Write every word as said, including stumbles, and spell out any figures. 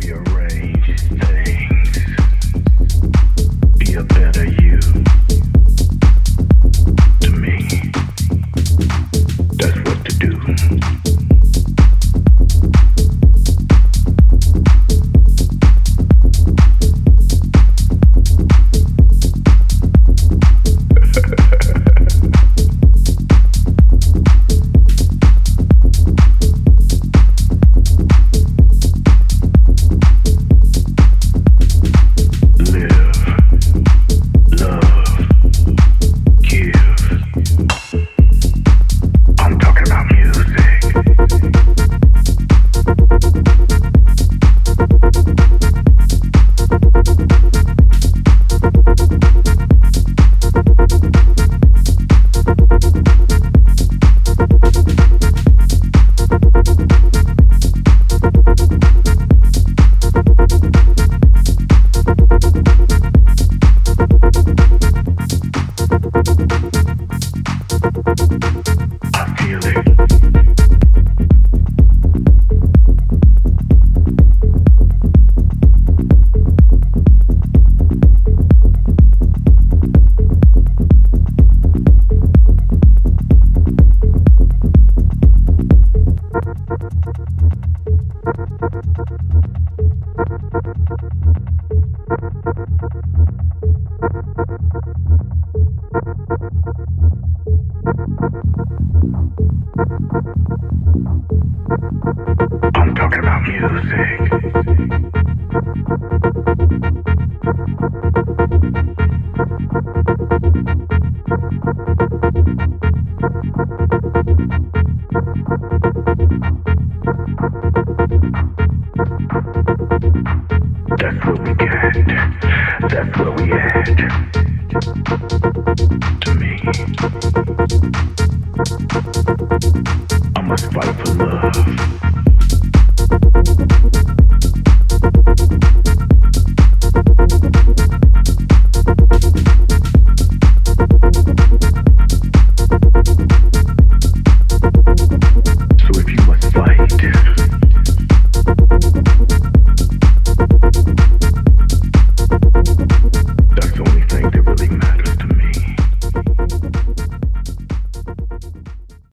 rearrange things. Be a better you. To me, that's what to do. I'm talking about music. That's what we get. That's where we at. To me, I must fight for love.